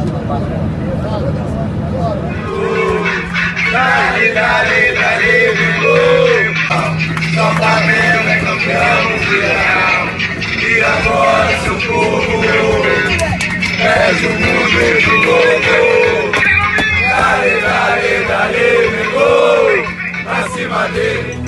Dale, dale, dale, Mengão. São Flamengo é campeão mundial. E agora seu povo és o mundo de novo. Dale, dale, dale, Mengão. Acima dele.